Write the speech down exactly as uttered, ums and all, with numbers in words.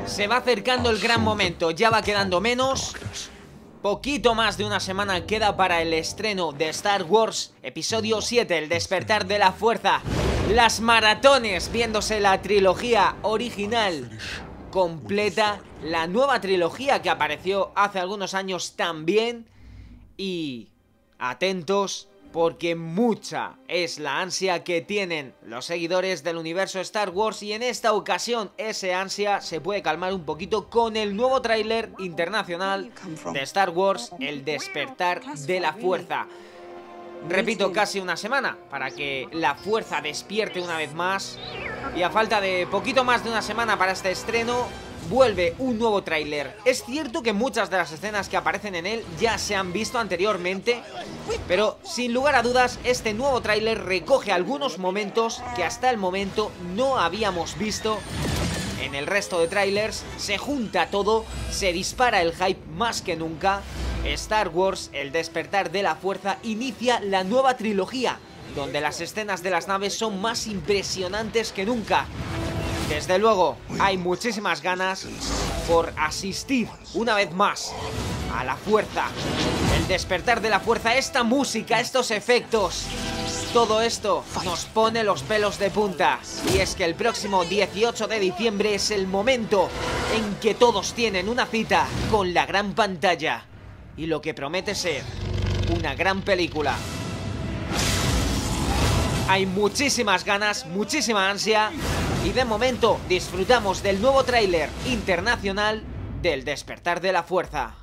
Se va acercando el gran momento, ya va quedando menos. Poquito más de una semana queda para el estreno de Star Wars Episodio siete, El despertar de la fuerza. Las maratones viéndose la trilogía original completa, la nueva trilogía que apareció hace algunos años también. Y atentos, porque mucha es la ansia que tienen los seguidores del universo Star Wars, y en esta ocasión ese ansia se puede calmar un poquito con el nuevo tráiler internacional de Star Wars, El despertar de la fuerza. Repito, casi una semana para que la fuerza despierte una vez más, y a falta de poquito más de una semana para este estreno, vuelve un nuevo tráiler. Es cierto que muchas de las escenas que aparecen en él ya se han visto anteriormente, pero sin lugar a dudas este nuevo tráiler recoge algunos momentos que hasta el momento no habíamos visto en el resto de tráilers. Se junta todo, se dispara el hype más que nunca. Star Wars, El despertar de la fuerza, inicia la nueva trilogía, donde las escenas de las naves son más impresionantes que nunca. Desde luego, hay muchísimas ganas por asistir una vez más a la fuerza. El despertar de la fuerza, esta música, estos efectos, todo esto nos pone los pelos de punta. Y es que el próximo dieciocho de diciembre es el momento en que todos tienen una cita con la gran pantalla y lo que promete ser una gran película. Hay muchísimas ganas, muchísima ansia, y de momento disfrutamos del nuevo tráiler internacional del despertar de la fuerza.